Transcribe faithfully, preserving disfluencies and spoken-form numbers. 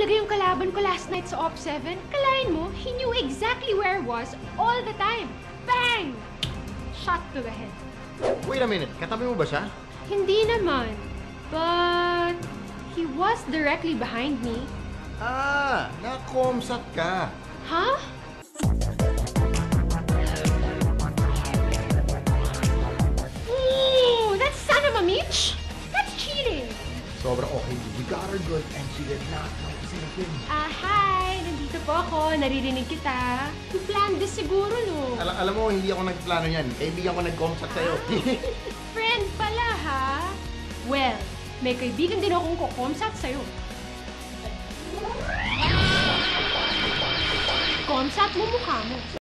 talaga yung kalaban ko last night sa Op seven. Kalain mo, he knew exactly where I was all the time. Bang! Shot to the head. Wait a minute, katabi mo ba siya? Hindi naman. But he was directly behind me. Ah, na-comsat ka. Huh? Ooh, that son of a Mitch? That's cheating. Sobrang okay. We got her good and she did not notice anything. Ah, hi! Nandito po ako. Naririnig kita. You planned this siguro, no? Al alam mo, hindi ako nagplano yan. Kaibigan ko nag-comsat sa'yo. Friend pala, ha? Well, may kaibigan din akong kukomsat sa'yo. Komsat mo mukha mo.